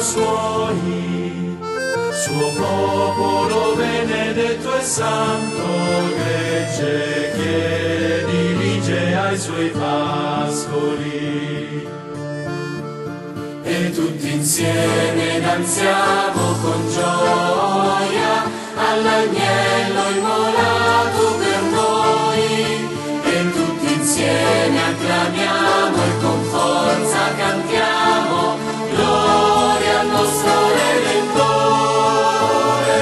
suoi, suo popolo benedetto e santo, gregge che dirige ai suoi pascoli. E tutti insieme danziamo con gioia all'agnello immolato per noi, e tutti insieme acclamiamo e con forza cantiamo gloria al nostro Redentore.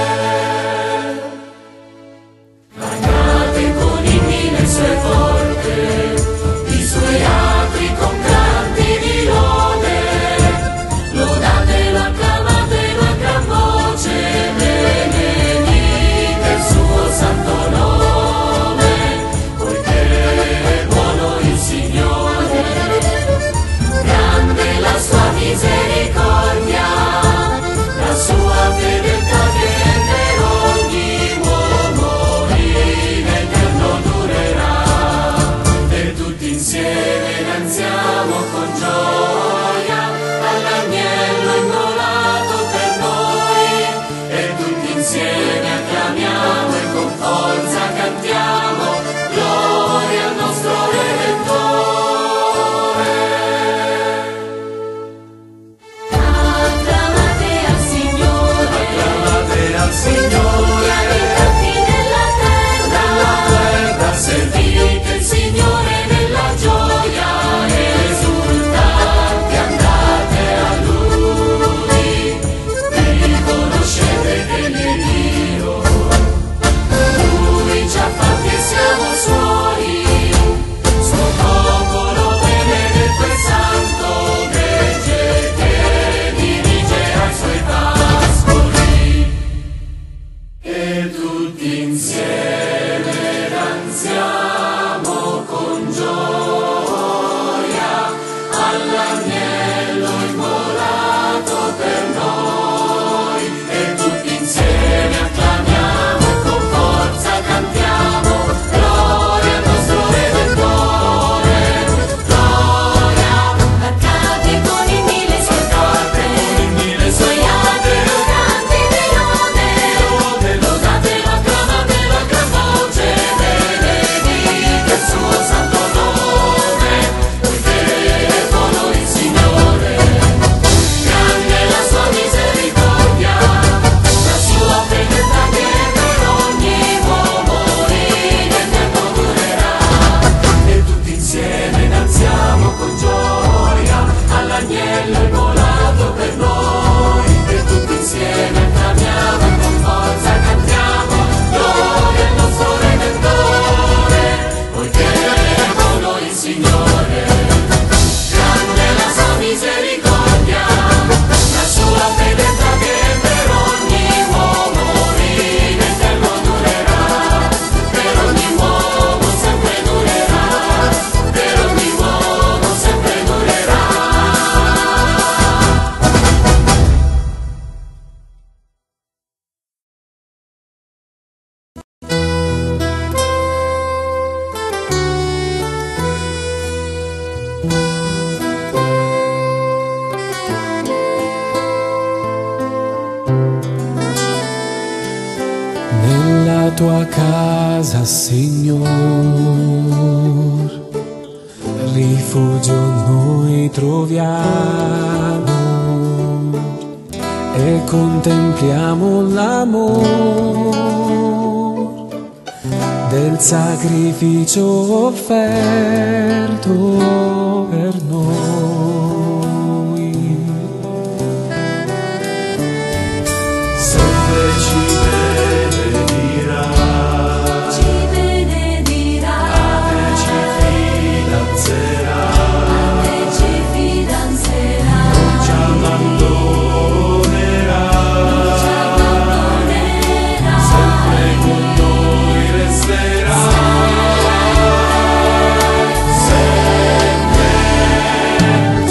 Cantate con inni le sue porte, i suoi atri con canti di lode, lodatelo, acclamatelo a gran voce, benedite il suo santo nome, poiché è buono il Signore, grande la sua misericordia, la sua fedeltà che per ogni uomo in eterno durerà. E tutti insieme danziamo con gioia all'agnello immolato per noi, e tutti insieme acclamiamo e con forza cantiamo gloria al nostro Redentore. Acclamate al Signore, tutti abitanti della terra, servite il Signore nella gioia, esultanti andate a Lui, riconoscete che Egli è Dio, Lui ci ha fatti e siamo Suoi, suo popolo benedetto e santo, gregge che dirige ai Suoi pascoli. E tutti insieme danziamo con gioia all'agnello immolato per noi, e tutti insieme acclamiamo e con forza cantiamo gloria al nostro Redentore, gloria. Acclamate con inni le sue porte, i suoi atri con canti di lode, lodatelo, acclamatelo a gran voce, benedite il suo santo nome, poiché è buono il Signore, grande la sua misericordia, la sua fedeltà che per ogni uomo in eterno durerà. E tutti insieme danziamo con gioia all'agnello immolato per noi, e tutti insieme acclamiamo e con forza cantiamo gloria al nostro Redentore, poiché è buono il Signore, grande la sua misericordia, la sua fedeltà che per ogni uomo in eterno durerà, per ogni uomo sempre durerà, per ogni uomo sempre durerà. Nella tua casa, Signor, rifugio noi troviamo e contempliamo l'amor del sacrificio offerto per noi. Sempre ci benedirà, a te ci fidanzerà, ci abbandonerà, sempre con noi resterà, sempre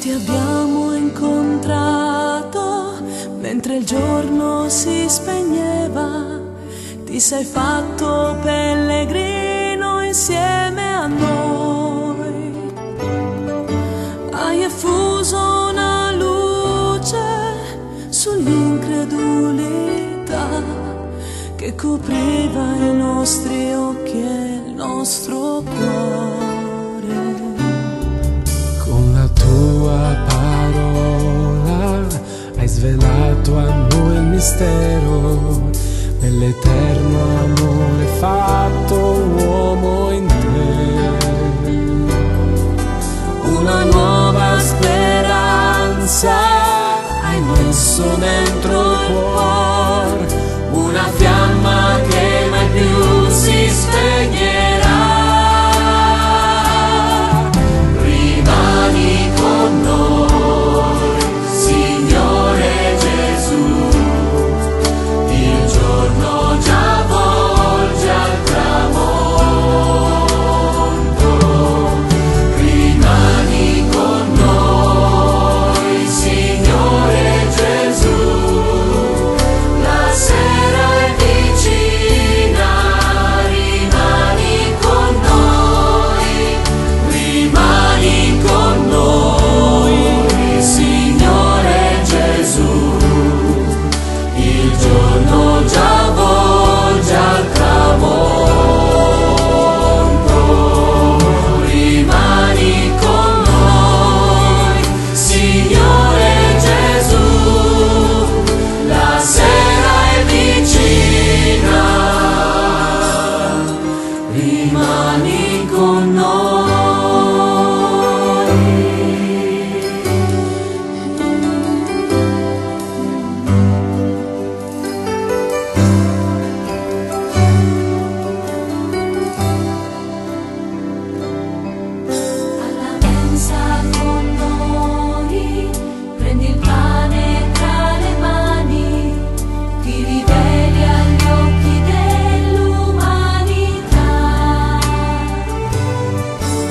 ti abbiamo incontrato mentre il giorno si spegneva, ti sei fatto pellegrino insieme a noi, hai effuso una luce sull'incredulità che copriva i nostri occhi e il nostro cuore. Con la tua parola hai svelato a noi il mistero dell'eterno amore fatto uomo in te. Una nuova speranza hai messo dentro il cuore, una fiamma che mai più si spegnerà. Rimani con noi, Signore Gesù, il giorno già volge al tramonto. Rimani con noi, Signore Gesù, la sera è vicina. Rimani con noi, rimani con noi, Signore Gesù, il giorno già volge al tramonto. Rimani con noi, Signore Gesù, la sera è vicina. Rimani con noi. Alla mensa con noi, prendi il pane tra le mani, ti riveli agli occhi dell'umanità.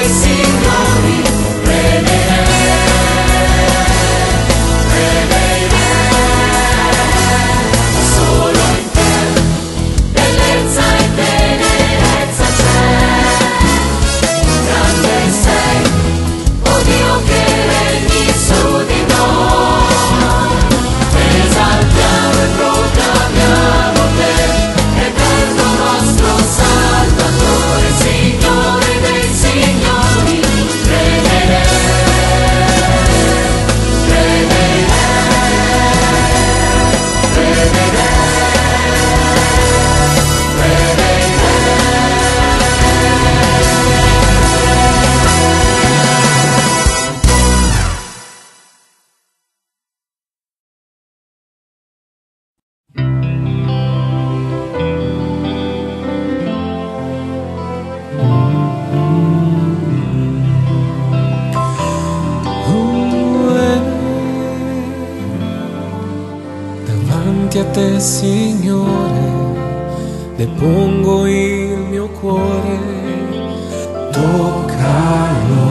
dei signori, Re dei re, Re dei re. Solo in te bellezza e tenerezza c'è. Grande sei, oh Dio, che regni su di noi. Esaltiamo e proclamiamo te, eterno nostro Salvatore, Signore dei signori, Re dei re, Re dei re, Re dei re, Re dei re. Davanti a te, Signore, depongo il mio cuore. Toccalo,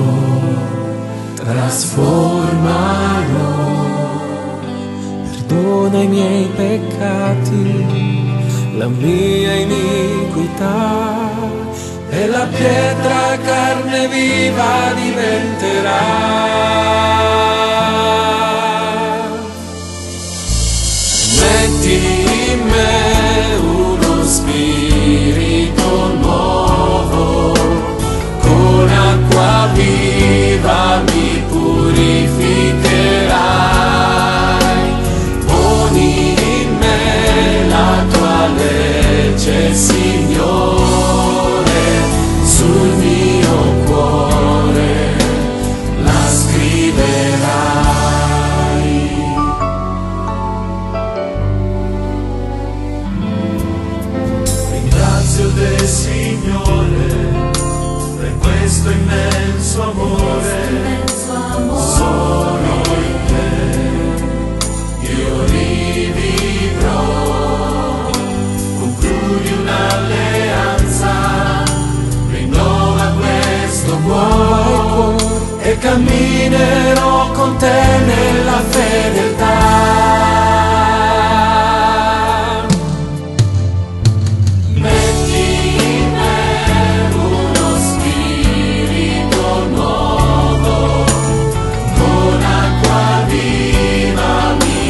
trasformalo, perdona i miei peccati, la mia iniquità, e la pietra carne viva diventerà. Metti in me uno spirito nuovo, con acqua viva mi purificherai. Poni in me la tua legge, Signore, sul mio cuore la scriverai. Ringrazio te, Signore, per questo immenso amore. Solo in te io rivivrò. Concludi un'alleanza, rinnova questo cuore e camminerò con te nella fedeltà. Metti in me uno spirito nuovo, con acqua viva mi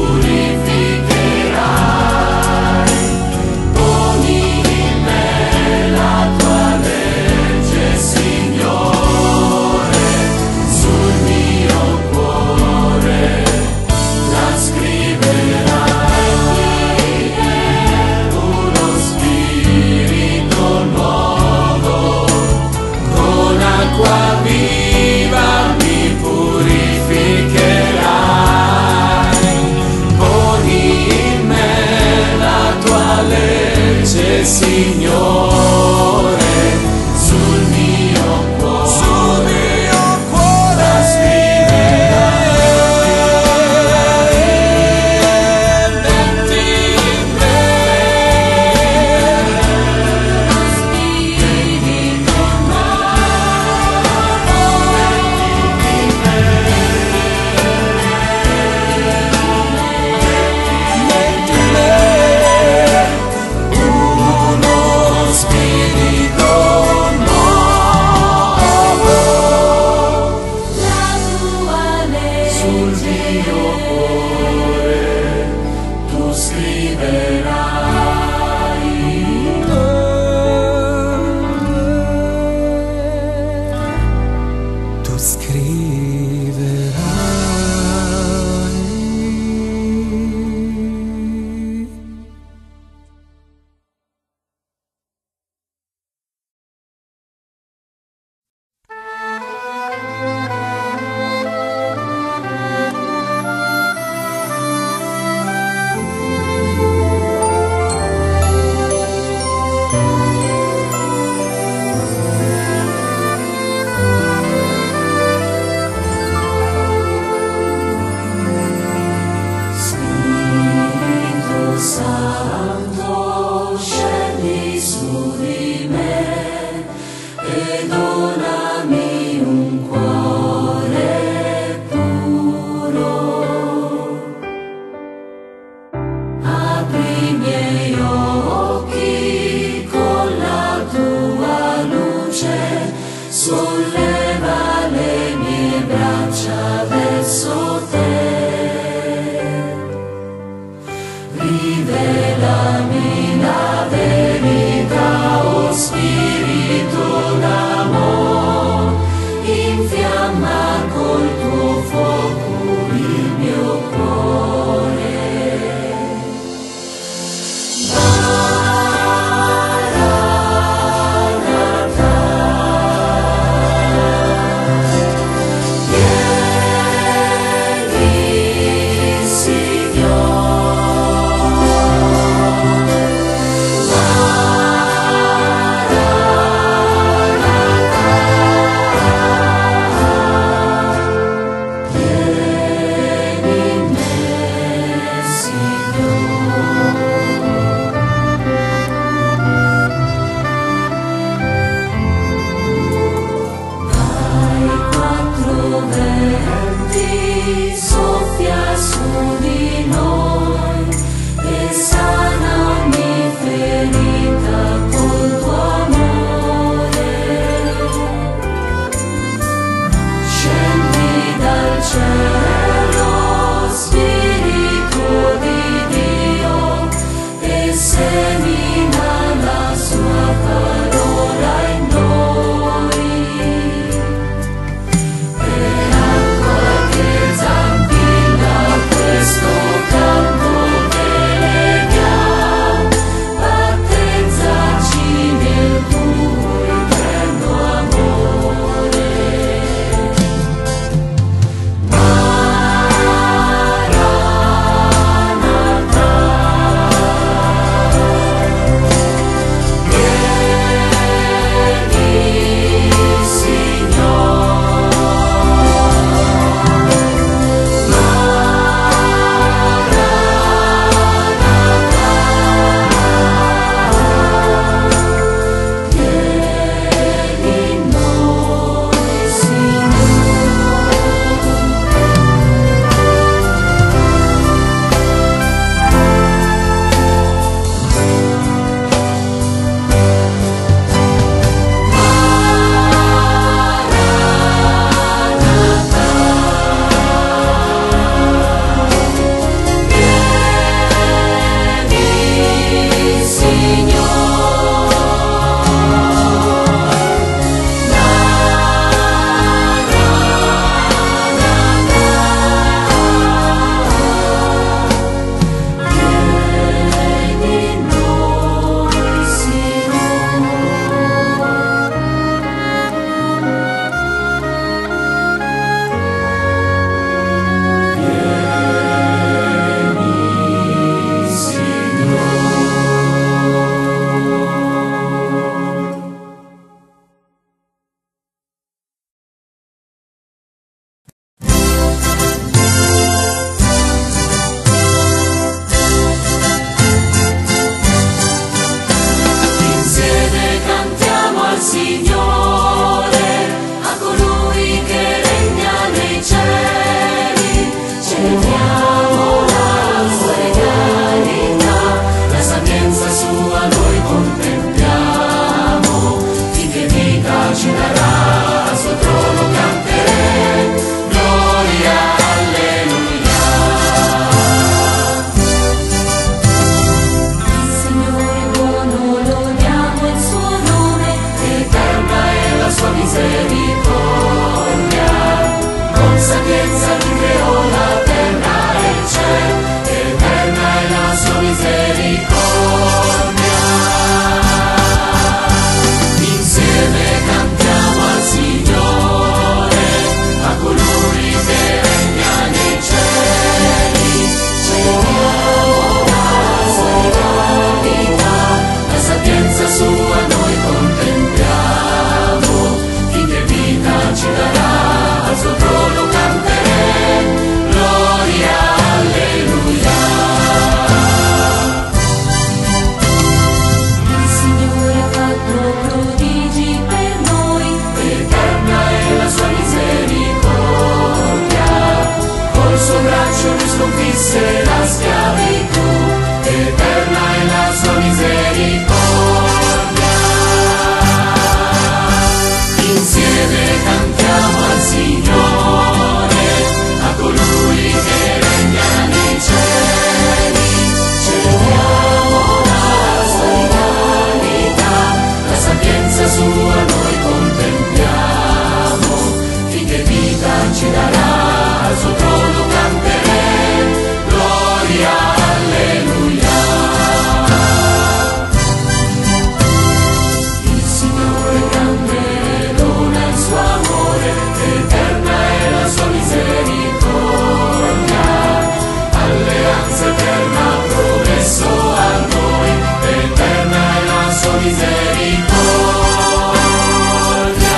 purificherai. Poni in me la tua legge, Signore, sul mio cuore oppresse la schiavitù, eterna è la sua misericordia. Insieme cantiamo al Signore, a colui che regna nei cieli, celebriamo la sua divinità, la sapienza sua noi contempliamo, finché vita ci darà, al suo trono canteremo, gloria, alleluia. Il Signore è grande, dona il suo amore, eterna è la sua misericordia, alleanza eterna ha promesso a noi, eterna è la sua misericordia.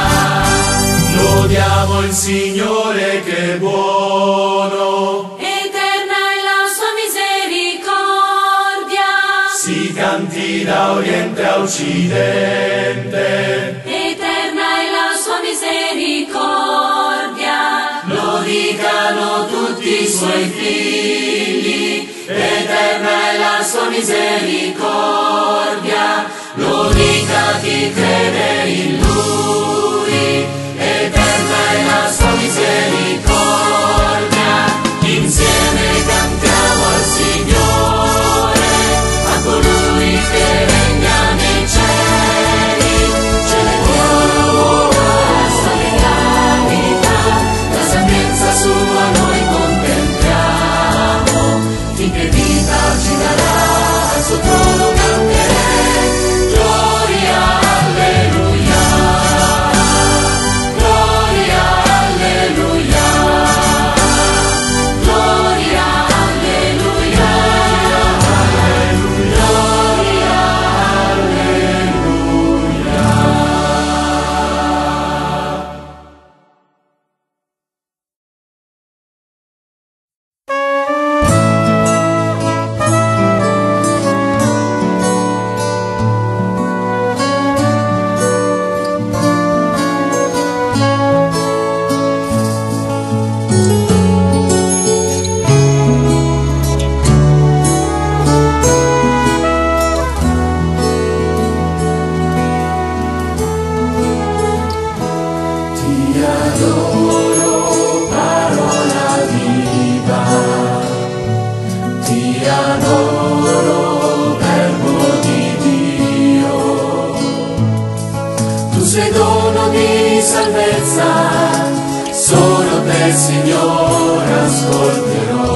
Lodiamo il Signore che è buono, Eterna è la sua misericordia. si canti da oriente a occidente. Eterna è la sua misericordia. Lo dicano tutti i suoi figli, eterna è la sua misericordia. Lo dica chi crede in Lui, eterna è la sua misericordia. Insieme cantiamo al Signore, a colui che regna nei cieli, celebriamo la sua divinità, la sapienza sua noi contempliamo, finché vita ci darà, al suo trono canteremo, gloria, alleluia, gloria, alleluia, gloria, alleluia, gloria, alleluia. Ti adoro, parola viva, ti adoro, verbo di Dio. Tu sei dono di salvezza, solo te, Signore, ascolterò.